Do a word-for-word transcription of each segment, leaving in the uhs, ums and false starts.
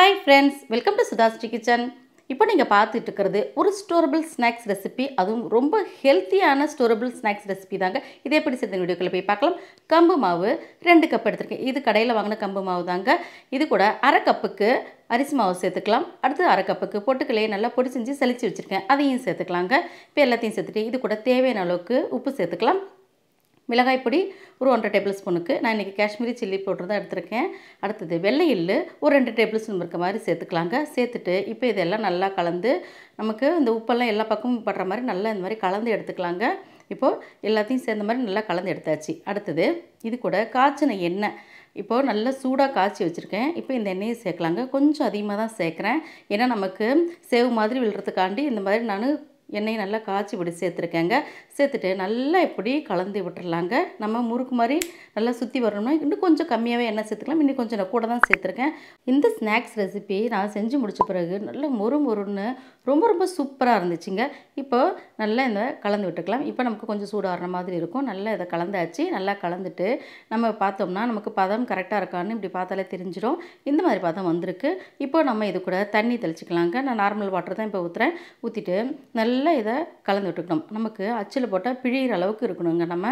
Hi friends, welcome to SudhaSri kitchen. இப்போ நீங்க பார்த்துட்டு இருக்கிறது ஒரு ஸ்டோரபிள் ஸ்நாக்ஸ் ரெசிபி. அதுவும் ரொம்ப ஹெல்த்தியான ஸ்டோரபிள் ஸ்நாக்ஸ் ரெசிபி தாங்க. இதை எப்படி செய்த வீடியோக்குள்ள போய் பார்க்கலாம். கம்பு மாவு ரெண்டு கப் எடுத்துருக்கேன். இது கடையில் வாங்கின கம்பு மாவு தாங்க. இது கூட அரை கப்புக்கு அரிசி மாவு சேர்த்துக்கலாம். அடுத்து அரை கப்புக்கு பொட்டுக்கலையை நல்லா பொடி செஞ்சு சலிச்சு வச்சுருக்கேன், அதையும் சேர்த்துக்கலாங்க. இப்போ எல்லாத்தையும் சேர்த்துட்டு இது கூட தேவையான அளவுக்கு உப்பு சேர்த்துக்கலாம். மிளகாய் பொடி ஒரு ஒன்றரை டேபிள் ஸ்பூனுக்கு நான் இன்றைக்கி காஷ்மீரி சில்லி பவுடர் தான் எடுத்துருக்கேன். அடுத்தது வெள்ளை எள்ளு ஒரு ரெண்டு டேபிள் ஸ்பூன் இருக்க மாதிரி சேர்த்துக்கலாங்க. சேர்த்துட்டு இப்போ இதெல்லாம் நல்லா கலந்து நமக்கு இந்த உப்பெல்லாம் எல்லா பக்கமும் படுற மாதிரி நல்லா இந்த மாதிரி கலந்து எடுத்துக்கலாங்க. இப்போது எல்லாத்தையும் சேர்ந்த மாதிரி நல்லா கலந்து எடுத்தாச்சு. அடுத்தது இது கூட காய்ச்சின எண்ணெய் இப்போது நல்லா சூடாக காய்ச்சி வச்சுருக்கேன். இப்போ இந்த எண்ணெயை சேர்க்கலாங்க. கொஞ்சம் அதிகமாக தான் சேர்க்குறேன், ஏன்னா நமக்கு சேவு மாதிரி விழுறதுக்காண்டி இந்த மாதிரி நான் எண்ணெயை நல்லா காய்ச்சி விட்டு சேர்த்துருக்கேங்க. சேர்த்துட்டு நல்லா இப்படி கலந்து விட்டுறலாங்க. நம்ம முறுக்கு மாதிரி நல்லா சுற்றி வரணும்னா இன்னும் கொஞ்சம் கம்மியாகவே எண்ணெய் சேர்த்துக்கலாம். இன்னும் கொஞ்சம் நான் கூட தான் சேர்த்துருக்கேன். இந்த ஸ்நாக்ஸ் ரெசிபி நான் செஞ்சு முடித்த பிறகு நல்லா மொறு மொறுன்னு ரொம்ப ரொம்ப சூப்பராக இருந்துச்சுங்க. இப்போ நல்லா இந்த கலந்து விட்டுக்கலாம். இப்போ நமக்கு கொஞ்சம் சூடாகிற மாதிரி இருக்கும். நல்லா இதை கலந்தாச்சு. நல்லா கலந்துட்டு நம்ம பார்த்தோம்னா நமக்கு பதம் கரெக்டாக இருக்கான்னு இப்படி பார்த்தாலே தெரிஞ்சிடும். இந்த மாதிரி பதம் வந்திருக்கு. இப்போ நம்ம இது கூட தண்ணி தெளிச்சிக்கலாங்க. நான் நார்மல் வாட்டர் தான் இப்போ ஊற்றுறேன். ஊற்றிட்டு நல்லா நல்லா இதை கலந்து விட்டுக்கணும். நமக்கு அச்சில் போட்டால் பிழிகிற அளவுக்கு இருக்கணுங்க. நம்ம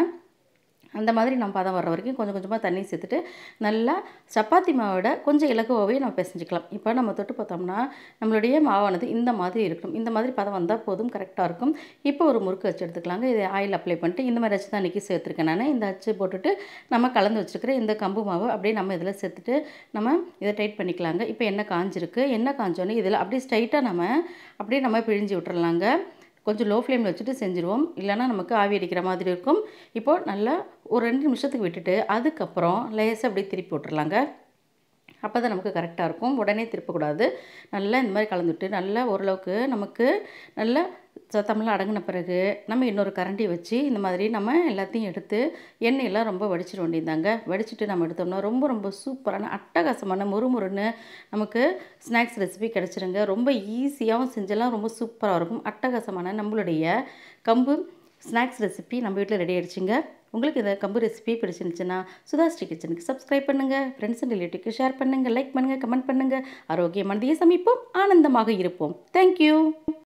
அந்த மாதிரி நம்ம பதம் வர்ற வரைக்கும் கொஞ்சம் கொஞ்சமாக தண்ணி சேர்த்துட்டு நல்லா சப்பாத்தி மாவோட கொஞ்சம் இலகுவாகவே நம்ம பிசைஞ்சிக்கலாம். இப்போ நம்ம தொட்டு பார்த்தோம்னா நம்மளுடைய மாவானது இந்த மாதிரி இருக்கணும். இந்த மாதிரி பதம் வந்தால் போதும், கரெக்டாக இருக்கும். இப்போ ஒரு முறுக்கு அச்சு எடுத்துக்கலாங்க. இதை ஆயில் அப்ளை பண்ணிட்டு இந்த மாதிரி அச்சு தான் இன்றைக்கி சேர்த்துருக்கேன் நான். இந்த அச்சு போட்டுட்டு நம்ம கலந்து வச்சுருக்கிற இந்த கம்பு மாவு அப்படியே நம்ம இதில் சேர்த்துட்டு நம்ம இதை டைட் பண்ணிக்கலாங்க. இப்போ எண்ணெய் காஞ்சிருக்கு. எண்ணெய் காஞ்சோன்னே இதில் அப்படியே ஸ்ட்ரைட்டாக நம்ம அப்படியே நம்ம பிழிஞ்சு விட்டுறலாங்க. கொஞ்சம் லோ ஃப்ளேமில் வச்சுட்டு செஞ்சுருவோம், இல்லைனா நமக்கு ஆவி அடிக்கிற மாதிரி இருக்கும். இப்போது நல்லா ஒரு ரெண்டு நிமிஷத்துக்கு விட்டுட்டு அதுக்கப்புறம் லேசாக அப்படியே திருப்பி விட்டுறலாங்க. அப்போ தான் நமக்கு கரெக்டாக இருக்கும். உடனே திருப்பக்கூடாது. நல்லா இந்த மாதிரி கலந்துவிட்டு நல்லா ஓரளவுக்கு நமக்கு நல்லா சத்தமெல்லாம் அடங்கின பிறகு நம்ம இன்னொரு கரண்டி வச்சு இந்த மாதிரி நம்ம எல்லாத்தையும் எடுத்து எண்ணெயெல்லாம் ரொம்ப வடிச்சிட வேண்டியதாங்க. வடிச்சிட்டு நம்ம எடுத்தோம்னா ரொம்ப ரொம்ப சூப்பரான அட்டகாசமான முறுமுறுன்னு நமக்கு ஸ்நாக்ஸ் ரெசிபி கிடச்சிருங்க. ரொம்ப ஈஸியாகவும் செஞ்செல்லாம் ரொம்ப சூப்பராக இருக்கும். அட்டகாசமான நம்மளுடைய கம்பு ஸ்நாக்ஸ் ரெசிபி நம்ம வீட்டில் ரெடி ஆகிடுச்சிங்க. உங்களுக்கு இந்த கம்பு ரெசிபி பிடிச்சிருந்துச்சுன்னா சுதாஸ்ரீ கிச்சனுக்கு சப்ஸ்கிரைப் பண்ணுங்கள், ஃப்ரெண்ட்ஸ் அண்ட் ரிலேட்டிவ்க்கு ஷேர் பண்ணுங்கள், லைக் பண்ணுங்கள், கமெண்ட் பண்ணுங்கள். ஆரோக்கியமானதையே சமைப்போம், ஆனந்தமாக இருப்போம். தேங்க்யூ.